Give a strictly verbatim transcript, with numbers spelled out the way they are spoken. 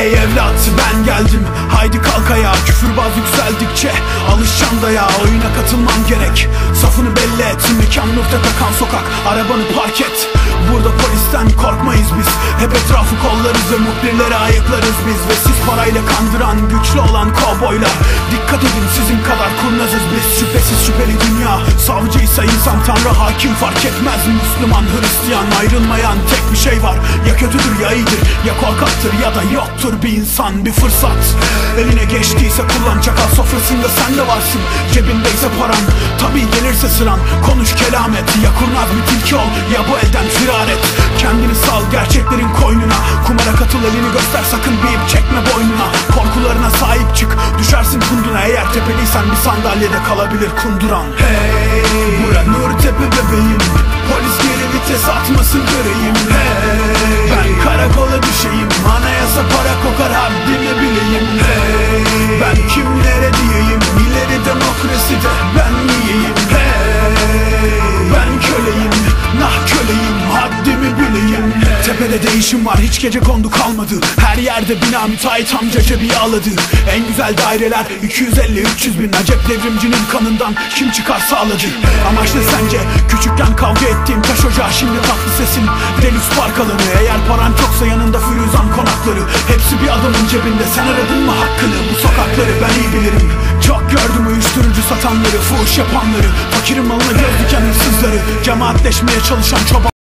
Hey evlat ben geldim, haydi kalk ayağa. Küfürbaz yükseldikçe alışcan dayağa. Oyuna katılman gerek, safını belli et. Mekan nurta takan sokak, arabanı park et. Burada polisten korkmayız biz, hep etrafı kollarız ve muhbirleri ayıklarız biz. Ve siz parayla kandıran güçlü olan kovboylar, dikkat edin sizin kadar kurnazız biz. Şüphesiz şüpheli dünya, savcıysa insan tanrı hakim fark etmez. Müslüman Hristiyan ayrılmayan tek bir şey var, ya kötüdür ya iyidir, ya korkaktır ya da yoktur bir insan. Bir fırsat eline geçtiyse kullan, çakal sofrasında sen de varsın. Cebindeyse paran, tabii gelirse sıran. Konuş kelam et, ya kurnaz bir tilki ol ya bu elden firar et. Kendini sal gerçeklerin koynuna, kumara katıl elini göster sakın bir ip çekme boynuna. Korkularına sahip çık, düşersin kunduna. Eğer tepeliysen bir sandalyede kalabilir kunduran. Hey bura Nurtepe bebeğim, polis geri vites atmasın göreyim. Hey ben karakola düşeyim, anayasa para kokar haddimi bileyim. Hey ben kimlere diyeyim, ileri demokraside ben miyim? Hey ben köleyim, nah köleyim, haddimi bileyim. Tepede değişim var, hiç gece kondu kalmadı. Her yerde bina müteahhit amca cebi yağladı. En güzel daireler iki yüz elli üç yüz bin. Acep devrimcinin kanından kim çıkar sağladı. Amaç ne sence? Küçükken kavga ettiğim taş ocağı, şimdi tatlı sesin Delüks park alanı. Eğer paran çoksa yanında Firuzan konakları. Hepsi bir adamın cebinde, sen aradın mı hakkını? Bu sokakları ben iyi bilirim, çok gördüm uyuşturucu satanları, fuhuş yapanları, fakirin malına göz diken hırsızları, cemaatleşmeye çalışan çoban